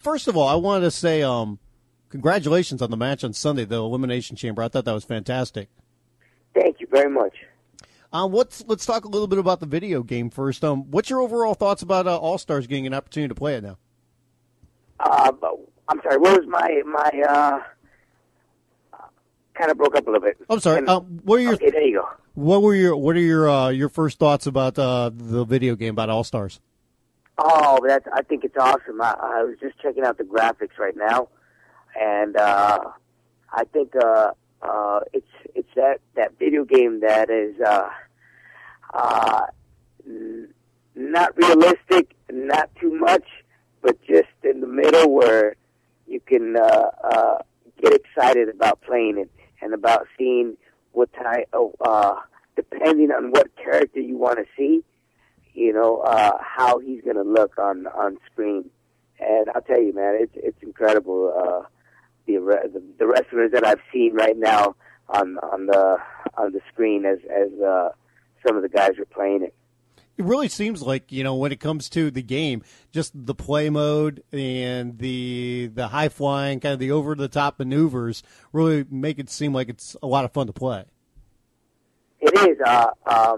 first of all, I wanted to say congratulations on the match on Sunday, the Elimination Chamber. I thought that was fantastic. Thank you very much. Let's talk a little bit about the video game first. What's your overall thoughts about All Stars getting an opportunity to play it now? I'm sorry. What was my kind of broke up a little bit. I'm sorry. What are your? Okay, there you go. What are your first thoughts about the video game about All Stars? Oh, I think it's awesome. I was just checking out the graphics right now, and I think it's that video game that is not realistic, not too much, but just in the middle where you can get excited about playing it and about seeing what type of, depending on what character you want to see, how he's going to look on screen. And I'll tell you, man, it's incredible. The wrestlers that I've seen right now on the screen as some of the guys are playing it. It really seems like, when it comes to the game, just the play mode and the high flying, kind of the over the top maneuvers really make it seem like it's a lot of fun to play. It is. I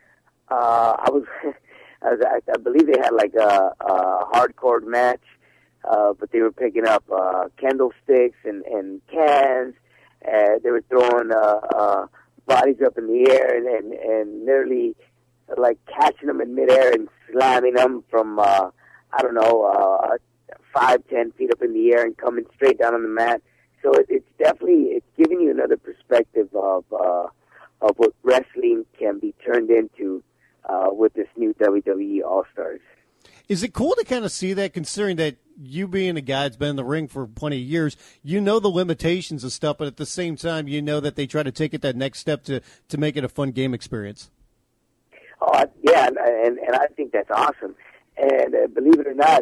believe they had like a hardcore match, but they were picking up candlesticks and cans. They were throwing bodies up in the air and nearly like catching them in midair and slamming them from 5-10 feet up in the air and coming straight down on the mat. So it's giving you another perspective of what wrestling can be turned into with this new WWE All Stars. Is it cool to kind of see that, considering that you being a guy that's been in the ring for plenty of years, the limitations of stuff, but at the same time, that they try to take it that next step to make it a fun game experience? Oh, yeah, and I think that's awesome. And believe it or not,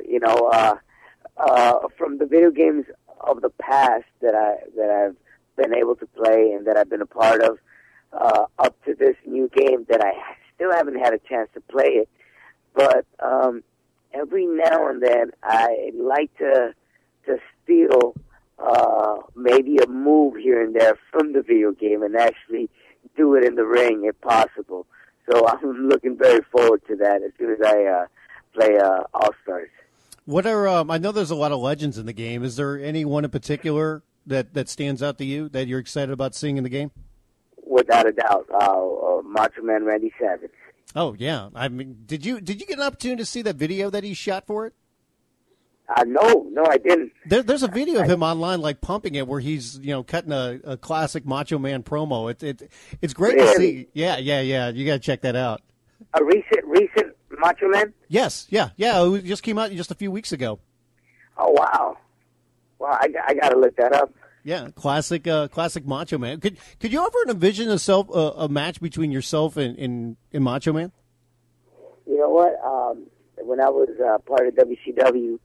from the video games of the past that I've been able to play and that I've been a part of, up to this new game that I still haven't had a chance to play it, but every now and then I like to steal maybe a move here and there from the video game and actually do it in the ring if possible. So I'm looking very forward to that as soon as I play All Stars. What are I know there's a lot of legends in the game. Is there any one in particular that stands out to you that you're excited about seeing in the game? Without a doubt, Macho Man Randy Savage. Oh yeah, I mean, did you get an opportunity to see that video that he shot for it? No, I didn't. There's a video of him online, like pumping it, where he's cutting a classic Macho Man promo. It's great to see. Yeah. You got to check that out. A recent Macho Man? Yes, yeah. It just came out just a few weeks ago. Oh wow! Well, I got to look that up. Yeah, classic Macho Man. Could you ever envision a match between yourself and Macho Man? You know what? When I was part of WCW.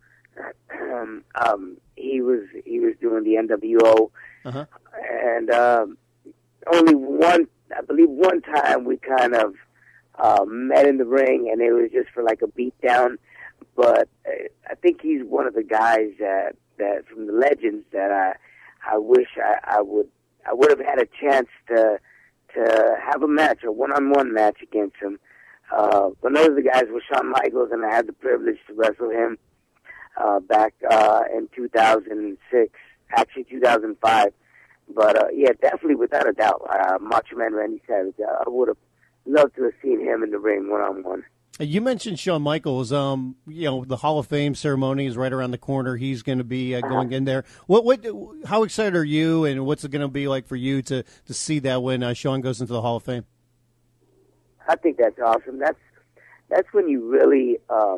He was doing the NWO, and only one time we kind of met in the ring, and it was just for like a beat down. But I think he's one of the guys that from the legends that I wish I would have had a chance to have a match, a one-on-one match against him. But none of the guys was Shawn Michaels, and I had the privilege to wrestle him back in 2006, actually 2005. But yeah, definitely, without a doubt, Macho Man Randy Savage. I would have loved to have seen him in the ring one-on-one. You mentioned Shawn Michaels. The Hall of Fame ceremony is right around the corner. He's going to be going in there. How excited are you, and what's it going to be like for you to see that when Shawn goes into the Hall of Fame? I think that's awesome. That's when you really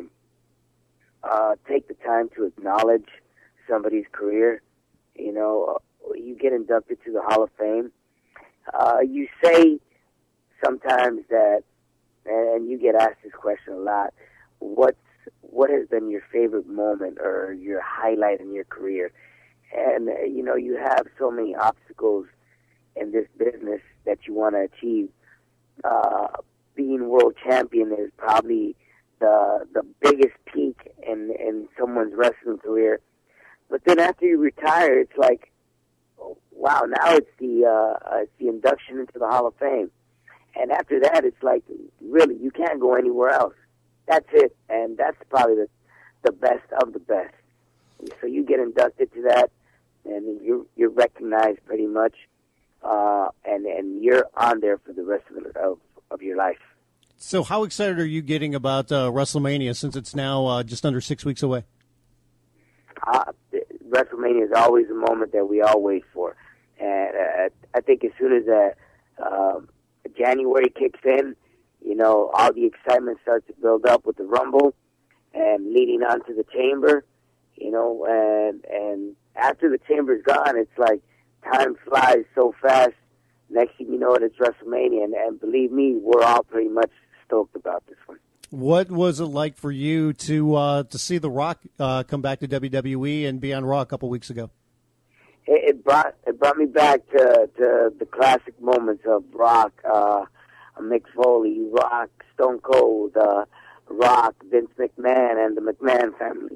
take the time to acknowledge somebody's career. You get inducted to the Hall of Fame. You say sometimes that, and you get asked this question a lot, what has been your favorite moment or your highlight in your career? And, you have so many obstacles in this business that you want to achieve. Being world champion is probably the biggest peak in someone's wrestling career. then after you retire, it's like, oh, wow, now it's the induction into the Hall of Fame. And after that, it's like, really, you can't go anywhere else. That's it. And that's probably the best of the best. So you get inducted to that, and you're recognized pretty much, and you're on there for the rest of your life. So how excited are you getting about WrestleMania, since it's now just under 6 weeks away? WrestleMania is always a moment that we all wait for. And I think as soon as January kicks in, you know, all the excitement starts to build up with the Rumble and leading on to the Chamber, you know, and after the Chamber's gone, it's like time flies so fast. Next thing you know, it's WrestleMania, and believe me, we're all pretty much stoked about this one. What was it like for you to see The Rock come back to WWE and be on Raw a couple weeks ago? It brought me back to the classic moments of Rock, Mick Foley, Rock, Stone Cold, Rock, Vince McMahon, and the McMahon family.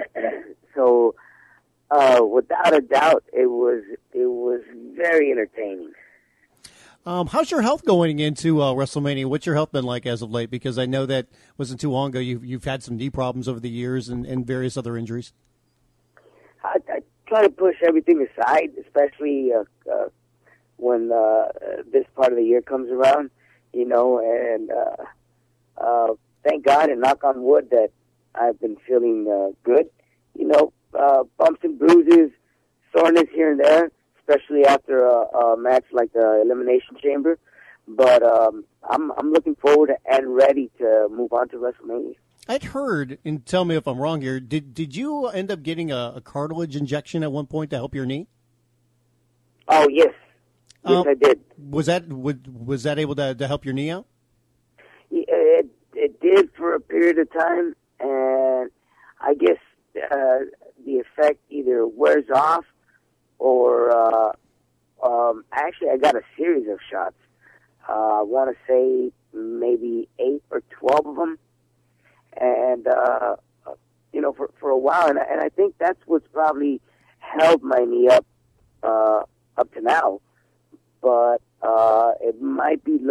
So, without a doubt, it was very entertaining. How's your health going into WrestleMania? What's your health been like as of late? Because I know that wasn't too long ago. You've had some knee problems over the years and various other injuries. I try to push everything aside, especially when this part of the year comes around, you know, and thank God and knock on wood that I've been feeling good. You know, bumps and bruises, soreness here and there, especially after a match like the Elimination Chamber. But I'm looking forward and ready to move on to WrestleMania. I'd heard, and tell me if I'm wrong here, did you end up getting a cartilage injection at one point to help your knee? Oh, yes. Yes, I did. Was that able to help your knee out? It did for a period of time, and I guess the effect either wears off or actually I got a series of shots. I want to say maybe 8 or 12 of them. And, you know, for a while, and I think that's what's probably held my knee up to now. But it might be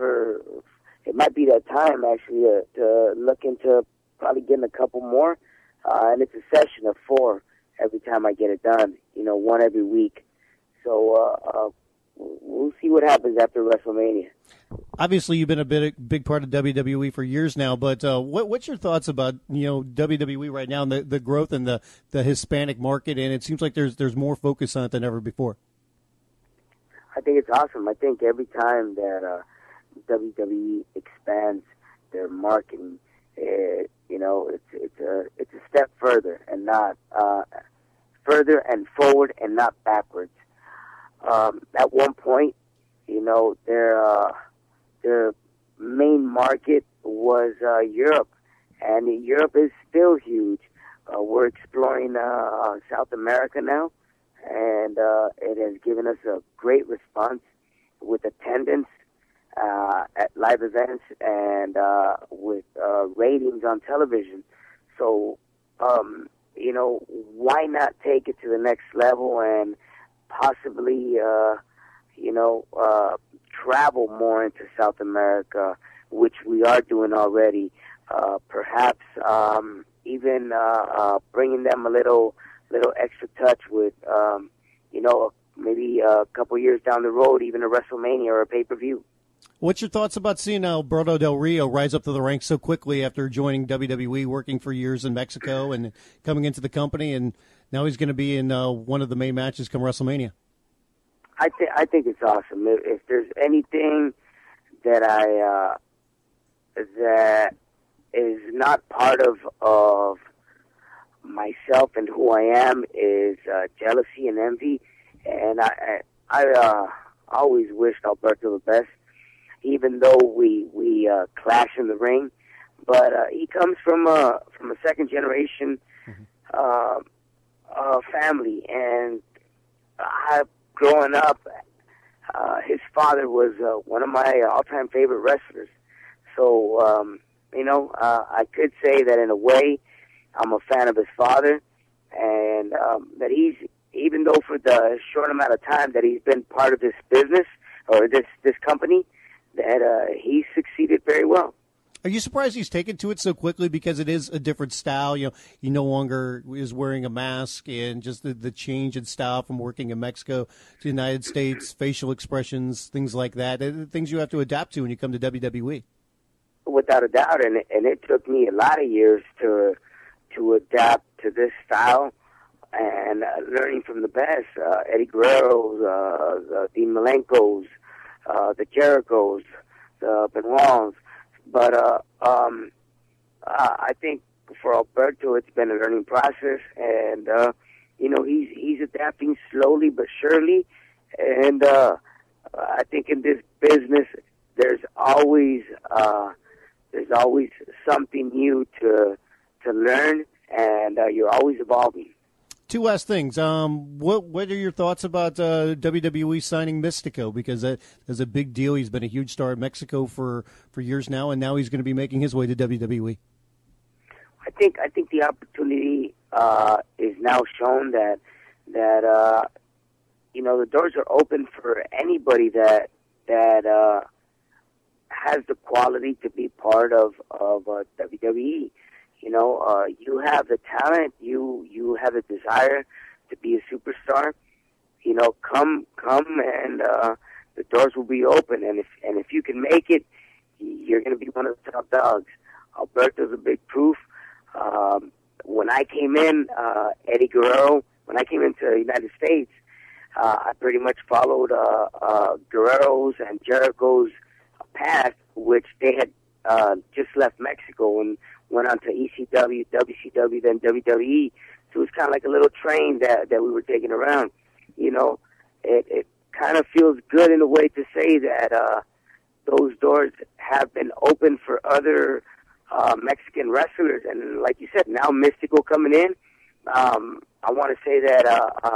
that time, actually, to look into probably getting a couple more. And it's a session of 4 every time I get it done, you know, 1 every week. So we'll see what happens after WrestleMania. Obviously, you've been a big part of WWE for years now, but what's your thoughts about, you know, WWE right now and the growth in the Hispanic market? And it seems like there's more focus on it than ever before. I think it's awesome. I think every time that WWE expands their marketing, you know, it's a step further and not further and forward and not backwards. At one point, you know, their main market was Europe, and Europe is still huge. We're exploring South America now, and it has given us a great response with attendance at live events and with ratings on television. So, you know, why not take it to the next level and possibly, you know, travel more into South America, which we are doing already. Perhaps even bringing them a little extra touch with, you know, maybe a couple years down the road, even a WrestleMania or a pay-per-view. What's your thoughts about seeing Alberto Del Rio rise up to the ranks so quickly after joining WWE, working for years in Mexico and coming into the company, and now he's going to be in one of the main matches come WrestleMania? I think it's awesome. If there's anything that that is not part of myself and who I am is jealousy and envy, and I always wished Alberto the best, even though we clash in the ring. But he comes from a second generation family, and growing up, his father was one of my all-time favorite wrestlers. So, you know, I could say that in a way, I'm a fan of his father, and and that he's, even though for the short amount of time that he's been part of this business or this company, that he's succeeded very well. Are you surprised he's taken to it so quickly, because it is a different style? You know, he no longer is wearing a mask, and just the change in style from working in Mexico to the United States, facial expressions, things like that, things you have to adapt to when you come to WWE. Without a doubt, and it took me a lot of years to adapt to this style, and learning from the best, Eddie Guerrero's, Dean Malenko's, the Jerichos, the Benoits. But I think for Alberto, it's been a learning process, and he's adapting slowly but surely. And I think in this business, there's always something new to learn, and you're always evolving. Two last things. What are your thoughts about WWE signing Mystico? Because that is a big deal. He's been a huge star in Mexico for years now, and now he's going to be making his way to WWE. I think the opportunity is now shown that the doors are open for anybody that has the quality to be part of WWE. You have the talent, you have the desire to be a superstar. Come, and the doors will be open. And if you can make it, you're going to be one of the top dogs. Alberto's a big proof. When I came in, Eddie Guerrero, when I came into the United States, I pretty much followed Guerrero's and Jericho's path, which they had just left Mexico and went on to ECW, WCW, then WWE. So it was kind of like a little train that we were taking around. It kind of feels good in a way to say that those doors have been open for other Mexican wrestlers. And like you said, now Mystico coming in, I want to say that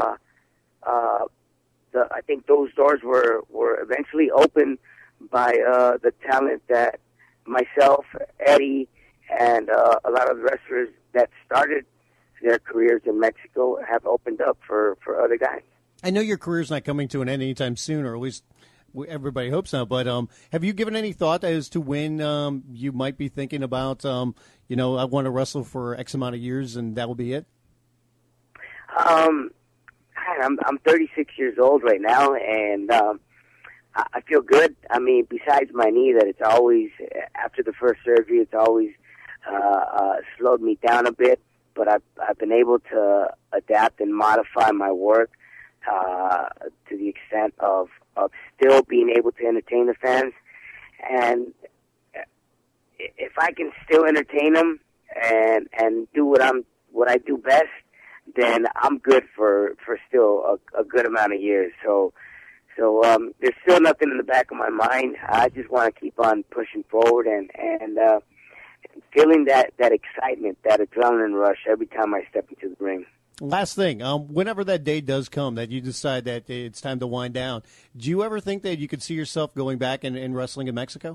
I think those doors were eventually opened by the talent that myself, Eddie, and a lot of wrestlers that started their careers in Mexico have opened up for other guys. I know your career's not coming to an end anytime soon, or at least everybody hopes not, but have you given any thought as to when you might be thinking about, I want to wrestle for X amount of years and that will be it? I'm 36 years old right now, and I feel good. I mean, besides my knee, that it's always, after the first surgery, it's always slowed me down a bit, but I've been able to adapt and modify my work to the extent of still being able to entertain the fans. And if I can still entertain them and do what I do best, then I'm good for still a good amount of years. So there's still nothing in the back of my mind. I just want to keep on pushing forward and feeling that excitement, that adrenaline rush every time I step into the ring. Last thing, whenever that day does come that you decide that it's time to wind down, do you ever think that you could see yourself going back and wrestling in Mexico?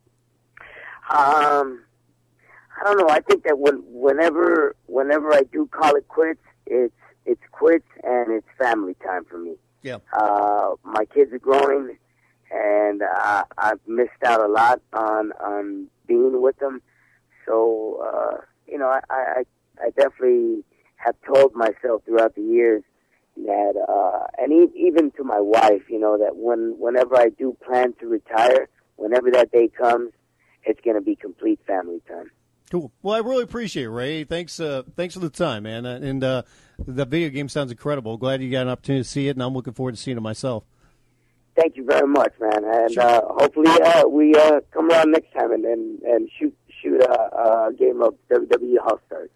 I don't know. I think that whenever I do call it quits, it's quits and it's family time for me. Yeah. My kids are growing, and I've missed out a lot on being with them. So I definitely have told myself throughout the years that, and even to my wife, that whenever I do plan to retire, whenever that day comes, it's going to be complete family time. Cool. Well, I really appreciate it, Ray. Thanks for the time, man. And the video game sounds incredible. Glad you got an opportunity to see it, and I'm looking forward to seeing it myself. Thank you very much, man. And sure. Hopefully we come around next time and shoot a game of WWE All-Stars.